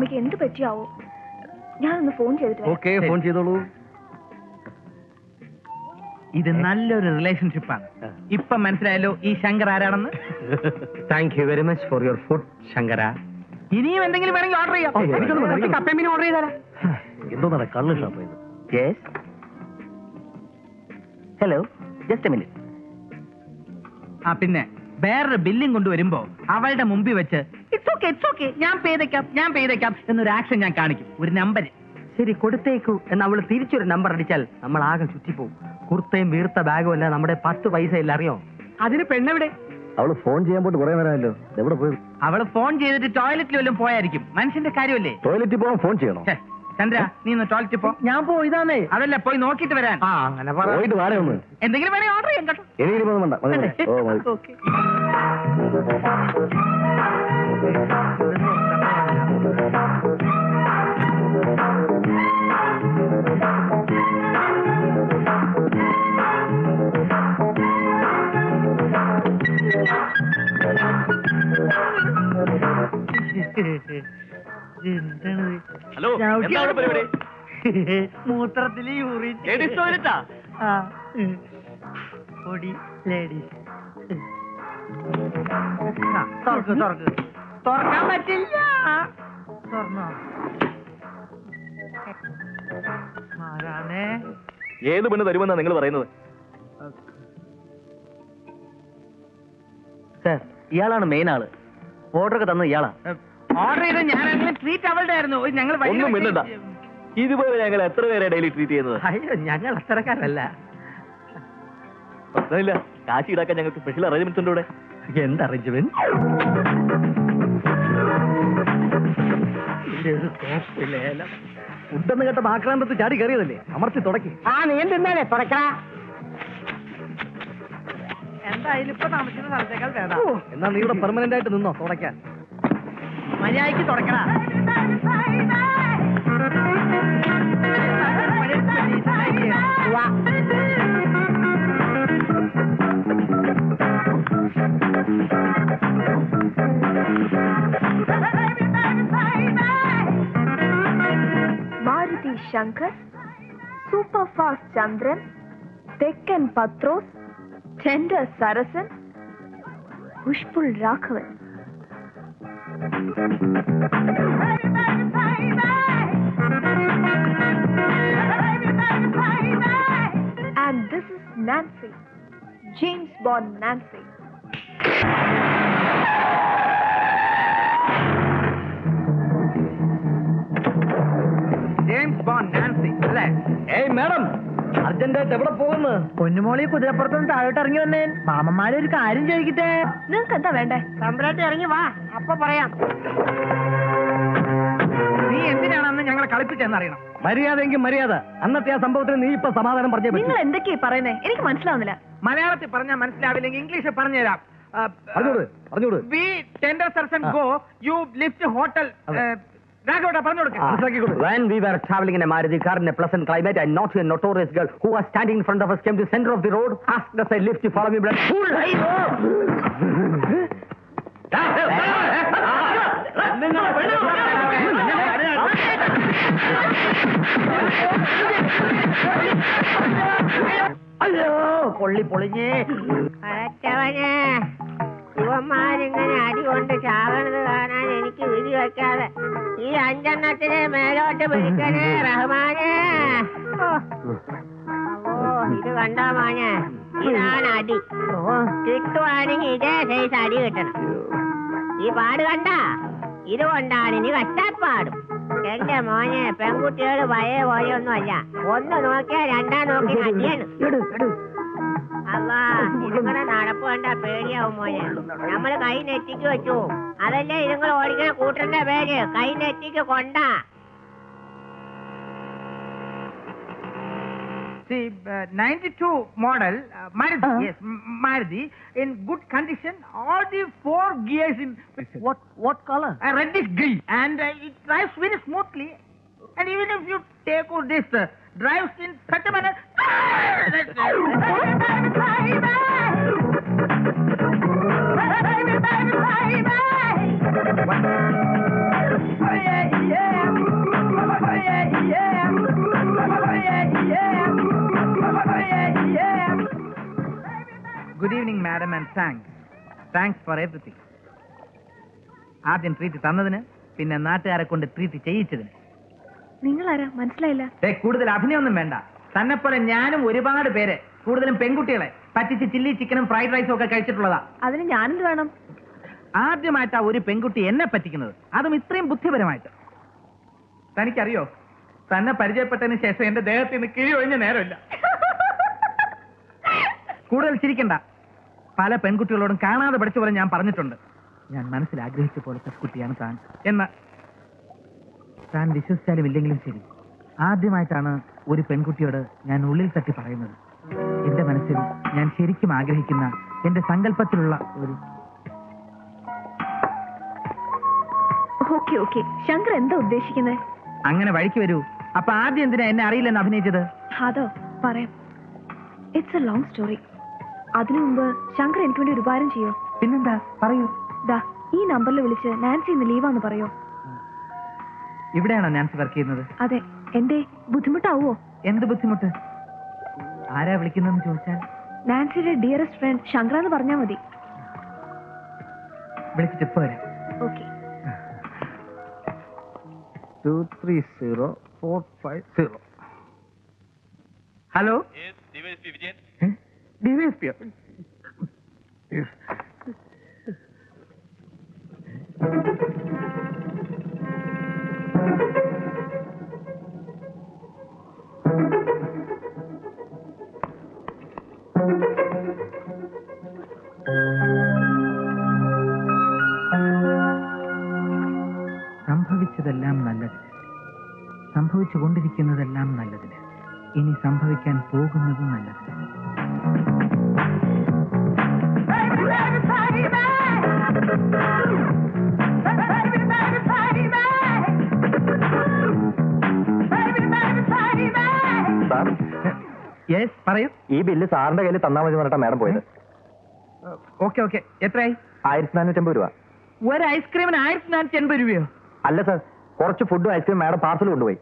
മമ്മിക്ക് എന്ത് പറ്റിയാവോ? ഞാനൊന്ന് ഫോൺ ചെയ്തിട്ട്. ഓക്കെ, ഫോൺ ചെയ്തോളൂ. ഇത് നല്ലൊരു റിലേഷൻഷിപ്പാണ്. ഇപ്പൊ മനസ്സിലായല്ലോ ഈ ശങ്കർ ആരാണെന്ന്. Thank you very much for your food ശങ്കര. ഇനിയും എന്തെങ്കിലും വേണമെങ്കിൽ ഓർഡർ ചെയ്യാം. കപ്പയും മീനും ഓർഡർ ചെയ്താലോ? എന്തോന്നാ കള്ള് ഷോപ്പ് ഇത്? Yes, hello, just a minute. ആ പിന്നെ വേറൊരു ബില്ലിംഗ് കൊണ്ടുവരുമ്പോ അവളുടെ മുമ്പിൽ വെച്ച് ഇറ്റ്സ് ഓക്കെ ഞാൻ ചെയ്തേക്കാം എന്നൊരു ആക്ഷൻ ഞാൻ കാണിക്കും. ഒരു നമ്പർ ശരി, കൊടുത്തേക്കു എന്ന് അവള് തിരിച്ചൊരു നമ്പർ അടിച്ചാൽ നമ്മൾ ആകെ ചുറ്റിപ്പോവും. കുർത്തയും വീർത്ത ബാഗും അല്ല, നമ്മുടെ 10 പൈസ ഇല്ല, അറിയോ? അതിന് പെണ്ണെവിടെ? അവള് ഫോൺ ചെയ്യാൻ പോയിട്ട് കുറെ നേരമല്ലോ. എവിടെ പോയി? അവള് ഫോൺ ചെയ്തിട്ട് ടോയ്ലറ്റിൽ വല്ലതും പോയായിരിക്കും. മനുഷ്യന്റെ കാര്യമല്ലേ. ടോയ്ലറ്റിൽ പോകാൻ ഫോൺ ചെയ്യണോ? ചന്ദ്ര, നീ ഒന്ന് ടോയ്ലറ്റിൽ പോ. ഞാൻ പോയതാന്നേ. അതല്ല, പോയി നോക്കിട്ട് വരാൻ. അങ്ങനെ പോയിട്ട് വാടേ ഒന്ന്. എന്തെങ്കിലും വേണേ ഓർഡർ ചെയ്യാം കേട്ടോ. എനിക്കൊന്നും വേണ്ട. ഓ മതി. ഓക്കെ. ഹലോ, എന്താണ് പരിപാടി? മൂത്രത്തില് യൂറിൻ. ലേഡീസ് ടോയ്ലറ്റാ? പൊടി ലേഡീസ്. തുറക്കാൻ പറ്റില്ല. തുറന്നോ? ആരാണേ? ഏത് പെണ്ണ് തരുമെന്നാ നിങ്ങൾ പറയുന്നത്? സാർ, ഇയാളാണ് മെയിൻ ആള്. ഓർഡർ ഒക്കെ തന്നത് ഇയാളാ. ഓർഡർ ചെയ്ത് ഞാനാണെങ്കിലും ട്രീറ്റ് അവളുടെ ആയിരുന്നു. ഞങ്ങൾ ഒന്നും മിണ്ടണ്ട. ഇതുപോലെ ഞങ്ങൾ എത്ര പേരെ ഡെയിലി ട്രീറ്റ് ചെയ്യുന്നത്? അയ്യോ, ഞങ്ങൾ അത്തരക്കാരല്ല. പ്രശ്നമില്ല, കാശ് ഈടാക്കാൻ ഞങ്ങൾക്ക് സ്പെഷ്യൽ അറേഞ്ച്മെന്റ്സ് ഉണ്ട് ഇവിടെ. എന്ത് അറേഞ്ച്മെന്റ്? ഫുഡെന്ന് കേട്ട ആക്രാന്തത്ത് ചാടി കയറിയതല്ലേ? അമർത്തി തുടക്കി. നീ എന്തിന്നാലേ തുറക്കടാ. എന്തായാലും ഇപ്പൊ താമസിക്കുന്ന സ്ഥലത്തേക്കാൾ വേണം. എന്നാ നീ ഇവിടെ പെർമനന്റ് ആയിട്ട് നിന്നോ തുടയ്ക്കാൻ. മര്യാദയ്ക്ക് തുറക്കടാ. മാരുതി ശങ്കർ, സൂപ്പർ ഫാസ്റ്റ് ചന്ദ്രൻ, തെക്കൻ Pathros, tender Sarasan, push pull Raghavan. And this is Nancy, James Bond Nancy. James Bond Nancy അല്ലേ? ഏയ് മാഡം, അർജന്റായിട്ട് എവിടെ പോകുന്നു? പൊന്നുമോളി കുതിരപ്പുറത്തുനിന്ന് താഴോട്ട് ഇറങ്ങി വന്നേ. മാമന്മാരെ ഒരു കാര്യം ചോദിക്കട്ടെ. നിങ്ങൾക്ക് എന്താ വേണ്ടേ? സമ്പ്രാട്ടി ഇറങ്ങി വാ, അപ്പൊ പറയാം. നീ എന്തിനാണ് അന്ന് ഞങ്ങളെ കളിപ്പിച്ചെന്നറിയണം. മര്യാദയെങ്കിൽ മര്യാദ. അന്നത്തെ ആ സംഭവത്തിന് നീ ഇപ്പൊ സമാധാനം പറഞ്ഞേ നിങ്ങൾ പറ്റൂ. എന്തൊക്കെയാ പറയുന്നേ? എനിക്ക് മനസ്സിലാവുന്നില്ല. മലയാളത്തിൽ പറഞ്ഞാൽ മനസ്സിലാവില്ലെങ്കിൽ ഇംഗ്ലീഷിൽ പറഞ്ഞുതരാം. പറഞ്ഞോട്. We tender Sarasan go you lift hotel. രാഘവട്ടാ പറഞ്ഞു കൊടുക്കാം. When we were traveling in a Maruti car in a pleasant climate, a naughty and notorious girl who was standing in front of us came to the center of the road, asked us a lift to follow me, but അയ്യോ, പൊള്ളി പൊളിഞ്ഞേ. ഇവന്മാരിങ്ങനെ അടികൊണ്ട് ചാകണത് കാണാൻ എനിക്ക് വിധി വെക്കാതെ ഈ 5 മേലോട്ട് പിടിക്കണേ റഹ്മാനെ. ഇത് കണ്ടാ മോനെ, ഇതാണ് അടി. കിട്ടുവാണെങ്കിൽ ഇതേ സൈസ് അടി കിട്ടണം. ഈ പാട് കണ്ട, ഇതുകൊണ്ടാണ് ഇനി കഷ്ടപ്പാടും. എന്റെ മോനെ, പെൺകുട്ടികൾ പഴയ പോലെയൊന്നും അല്ല. ഒന്ന് നോക്കിയാ രണ്ടാം നോക്കി അടിയാണ്. അല്ലാ, ഇതുങ്ങളെ നടപ്പ് കണ്ട പേടിയാവും മോനെ. നമ്മള് കൈ നെറ്റിക്ക് വെച്ചു. അതല്ലേ ഇതുങ്ങൾ ഓടിക്കണ കൂട്ടറിന്റെ പേര്, കൈ നെറ്റിക്ക് കൊണ്ട. See, 92 model Maruti, yes, Maruti in good condition. All the 4 gears in What color? reddish green, and it drives very smoothly. And even if you take this drives in such a manner. Good evening madam and thanks for everything. ആദ്യം treat തന്നതിന്, പിന്നെ നാട്ടുകാരെ കൊണ്ട് treat ചെയ്യിച്ചതിന്. നിങ്ങളാരാ മനസ്സിലായില്ല? കൂടുതൽ അഭിനയൊന്നും വേണ്ട. തന്നെ പോലെ ഞാനും ഒരുപാട് പേര്, കൂടുതലും പെൺകുട്ടികളെ പറ്റിച്ച് ചില്ലി ചിക്കനും ഫ്രൈഡ് റൈസും ഒക്കെ കഴിച്ചിട്ടുള്ളതാ. അതിന് ഞാനെന്ത് വേണം? ആദ്യമായിട്ടാ ഒരു പെൺകുട്ടി എന്നെ പറ്റിക്കുന്നത്, അതും ഇത്രയും ബുദ്ധിപരമായിട്ട്. തനിക്കറിയോ, തന്നെ പരിചയപ്പെട്ടതിന് ശേഷം എന്റെ ദേഹത്തിൽ നിന്ന് കിഴി ഒഴിഞ്ഞ നേരമില്ല. കൂടുതൽ ചിരിക്കണ്ട. പല പെൺകുട്ടികളോടും കാണാതെ പഠിച്ച പോലെ ഞാൻ പറഞ്ഞിട്ടുണ്ട്, ഞാൻ മനസ്സിൽ ആഗ്രഹിച്ച പോലത്തെ കുട്ടിയാണ് താൻ എന്ന്. താൻ വിശ്വസിച്ചാലും ഇല്ലെങ്കിലും ശരി, ആദ്യമായിട്ടാണ് ഒരു പെൺകുട്ടിയോട് ഞാൻ ഉള്ളിൽ തട്ടി പറയുന്നത്. എന്റെ മനസ്സിൽ ഞാൻ ശരിക്കും ആഗ്രഹിക്കുന്ന, എന്റെ സങ്കല്പത്തിലുള്ള ഒരു... ഓക്കെ ഓക്കെ, ശങ്കർ എന്താ ഉദ്ദേശിക്കുന്നത്? അങ്ങനെ വഴിക്ക് വരൂ. അപ്പൊ ആദ്യം എന്തിനാ എന്നെ അറിയില്ലെന്ന് അഭിനയിച്ചത്? അതോ പറയാം. It's a long story. അതിനു മുമ്പ് ശങ്കർ എനിക്ക് വേണ്ടി ഒരു ഉപകാരം ചെയ്യോ? പിന്നെന്താ, പറയൂ. ദാ ഈ നമ്പറിൽ വിളിച്ച് നാൻസി ഇന്ന് ലീവാന്ന് പറയോ? ഇവിടെയാണോ നാൻസി വർക്ക് ചെയ്യുന്നത്? അതെ. എന്തേ, ബുദ്ധിമുട്ടാവോ? എന്ത് ബുദ്ധിമുട്ട്? ആരാ വിളിക്കുന്നതെന്ന് ചോദിച്ചാൽ? നാൻസിയുടെ ഡിയറസ്റ്റ് ഫ്രണ്ട് ശങ്കർ എന്ന് പറഞ്ഞാൽ മതി. വിളിച്ചിട്ട് ഇപ്പൊ വരാം. ഓക്കെ. 230450. Hello, DYSP. സംഭവിച്ചതെല്ലാം നല്ലതിന്, സംഭവിച്ചുകൊണ്ടിരിക്കുന്നതെല്ലാം നല്ലതിന്, ഇനി സംഭവിക്കാൻ പോകുന്നതും നല്ലതിന്. യെസ്, പറയൂ. ഈ ബില്ല് സാറിന്റെ കയ്യിൽ തന്നാ മതി പറഞ്ഞിട്ടാ മാഡം പോയത്. Okay okay. എത്രയായി? 1450 രൂപ. ഒരു ഐസ്ക്രീമിന് 1480 രൂപയോ? അല്ല സാർ, കുറച്ച് ഫുഡും ഐസ്ക്രീം മാഡം പാർസൽ കൊണ്ടുപോയി.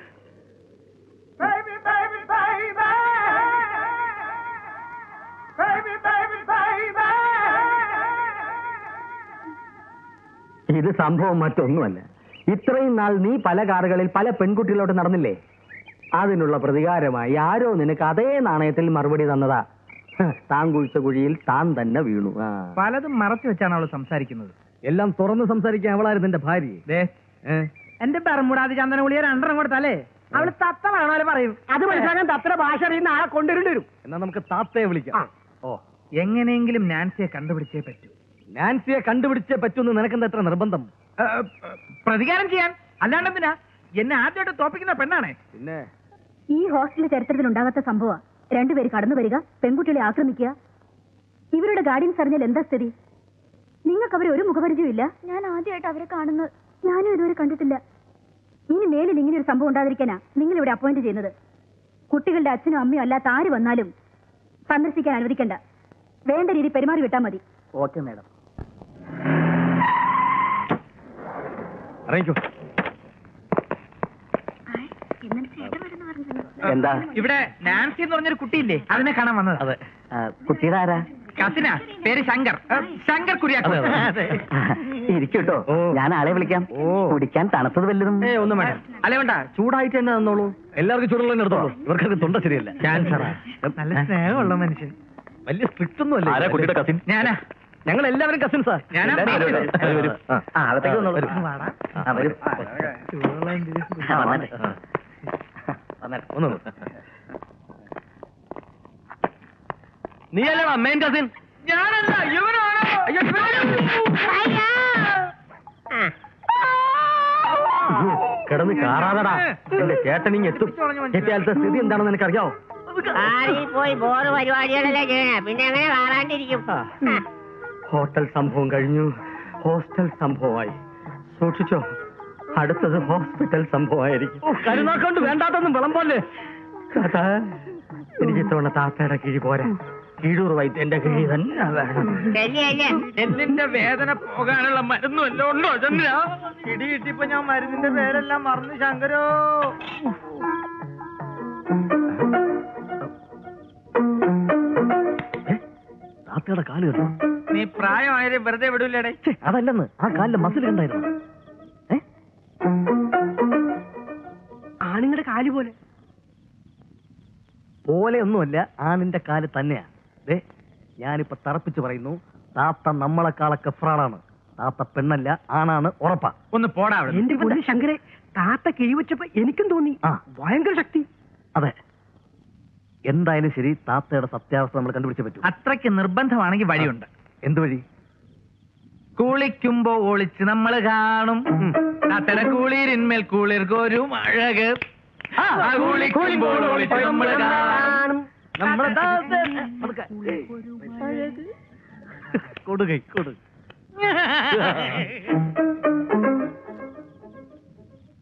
ഇത് സംഭവം മറ്റൊന്നുമല്ല. ഇത്രയും നാൾ നീ പല കാറുകളിൽ പല പെൺകുട്ടികളോട് നടന്നില്ലേ? അതിനുള്ള പ്രതികാരമായി ആരോ നിനക്ക് അതേ നാണയത്തിൽ മറുപടി തന്നതാ. താൻ കുഴിച്ച കുഴിയിൽ താൻ തന്നെ വീണു. പലതും മറച്ചു വെച്ചാണ് അവള് സംസാരിക്കുന്നത്. എല്ലാം തുറന്ന് സംസാരിക്കാൻ അവളായിരുന്നു എന്റെ ഭാര്യ. എന്റെ പെറമുടാതി ചന്ദനകുളിയെ 2 കൊടുത്താലേ അവള് തത്ത വേണോലെ പറയും. അത് മനസ്സിലാക്കാൻ തത്ര ഭാഷ അറിയുന്ന ആളെ കൊണ്ടുവരേണ്ടി വരും. എന്നാ നമുക്ക് താത്തയെ വിളിക്കാം. ഓ, എങ്ങനെയെങ്കിലും നാൻസിയെ കണ്ടുപിടിച്ചേ പറ്റൂ. നാൻസിയെ കണ്ടുപിടിച്ചേ പറ്റൂന്ന് നിനക്കെന്താ എത്ര നിർബന്ധം? പ്രതികാരം ചെയ്യാൻ, അല്ലാണ്ടെന്തിനാ? എന്നെ ആദ്യമായിട്ട് തോപ്പിക്കുന്ന പെണ്ണാണേ. പിന്നെ ഈ ഹോസ്റ്റലിലെ ചരിത്രത്തിൽ ഉണ്ടാകാത്ത സംഭവം. 2 പേര് കടന്നു വരിക, പെൺകുട്ടികളെ ആക്രമിക്കുക. ഇവരുടെ ഗാർഡിയൻസ് അറിഞ്ഞാൽ എന്താ സ്ഥിതി? നിങ്ങൾക്ക് അവരെ ഒരു മുഖപരിചയമില്ല. ഞാൻ ആദ്യമായിട്ട് അവരെ കാണുന്നത്. ഞാനും ഇതുവരെ കണ്ടിട്ടില്ല. ഇനി മേലിൽ ഇങ്ങനെ ഒരു സംഭവം ഉണ്ടാതിരിക്കാനാ നിങ്ങൾ ഇവിടെ അപ്പോയിന്റ് ചെയ്യുന്നത്. കുട്ടികളുടെ അച്ഛനും അമ്മയും അല്ലാത്ത ആര് വന്നാലും സന്ദർശിക്കാൻ അനുവദിക്കണ്ട. വേണ്ട രീതി പെരുമാറി വിട്ടാൽ മതി. Okay madam. അറിയിക്കോ. എന്താ? ഇവിടെ നാൻസി എന്ന് പറഞ്ഞൊരു കുട്ടിയില്ലേ, അതിനെ കാണാൻ വന്നത്. അതെ. കുട്ടിയുടെ ആരാ? കസിനാ, പേര് ശങ്കർ. ശങ്കർ കുര്യാക്കോ. ഇരിക്കൂട്ടോ, ഞാൻ ആളെ വിളിക്കാം. കുടിക്കാൻ തണുത്തത് വല്ലതും? ഒന്നും വേണ്ട. അല്ലെ വേണ്ട, ചൂടായിട്ട് തന്നെ തന്നോളൂ. എല്ലാവർക്കും ചൂടുള്ള എടുത്തോളൂ. ഇവർക്കൊക്കെ തൊണ്ട ശരിയല്ല. ക്യാൻസറാ. നല്ല സ്നേഹമുള്ള മനുഷ്യൻ. വലിയ സ്ട്രിക്റ്റ് ഒന്നും അല്ല. ആരാ കുട്ടിയുടെ കസിൻ? ഞാനാ. ഞങ്ങൾ എല്ലാവരും കസിൻസാ. ഞാനാ. അകത്തേക്ക് വന്നോളൂ. നീ അല്ലേടാ മെയിൻ കസിൻ? ഞാനല്ല, ഇവനാണ്. കിടന്ന് കാറാതടാ. എന്റെ ചേട്ടനിങ് എത്തും. എത്തിയാലത്തെ സ്ഥിതി എന്താണെന്ന് നിനക്കറിയാവോ? കാറിൽ പോയി ബോറ് പരിപാടികളല്ലേ ചെയ്യണേ, പിന്നെ എങ്ങനെ കാണാണ്ടിരിക്കും? ഹോട്ടൽ സംഭവം കഴിഞ്ഞു, ഹോസ്റ്റൽ സംഭവമായി. സൂക്ഷിച്ചോ, അടുത്തത് ഹോസ്പിറ്റൽ സംഭവമായിരിക്കും. കരുനാക്കൊണ്ട് വേണ്ടാത്തൊന്നും വിളമ്പോലെ. എനിക്ക് ഇത്തവണ താത്തയുടെ കിഴി പോരാ, കീഴൂർ വൈദ്യന്റെ കിഴി തന്നെ വേണം. ശരിയല്ലേ? എന്നിന്റെ വേദന പോകാനുള്ള മരുന്നും എല്ലാം ഉണ്ടോ ചന്ദ്ര? ഇടി കിട്ടിയപ്പോ ഞാൻ മരുന്നിന്റെ പേരെല്ലാം മറന്നു ശങ്കരോ. താത്തയുടെ കാല് കണ്ടോ? നീ പ്രായമായത് വെറുതെ വിടൂലേ? ഛെ, അതല്ലെന്ന്, ആ കാലിലെ മസിൽ കണ്ടായിരുന്നു. ആണുങ്ങളുടെ കാല് പോലെ പോലെയൊന്നുമല്ല, ആണിന്റെ കാല് തന്നെയാ. ദേ, ഞാനിപ്പോ തറപ്പിച്ച് പറയുന്നു, താത്ത നമ്മളെക്കാളൊക്കെ ഫ്രാളാണ്. താത്ത പെണ്ണല്ല, ആണാണ്, ഉറപ്പാ. ഒന്ന് പോടാ അവിടെ. എന്റെ പൊന്നു ശങ്കരെ, താത്ത കിഴിവെച്ചപ്പോ എനിക്കും തോന്നി ആ. ഭയങ്കര ശക്തി. അതെ, എന്തായാലും ശരി, താത്തയുടെ സത്യാവസ്ഥ നമ്മൾ കണ്ടുപിടിച്ചേ പറ്റൂ. അത്രയ്ക്ക് നിർബന്ധമാണെങ്കിൽ വഴിയുണ്ട്. എന്ത് വഴി? കുളിക്കുമ്പോ ഒളിച്ച് നമ്മൾ കാണും താത്തയുടെ കുളിരിന്മേൽ കുളിർക്കൊരും അഴക്. ആ കുളിക്കുമ്പോൾ ഒളിച്ച് നമ്മൾ കാണും നമ്മളെ കൊടുകൈ കൊടു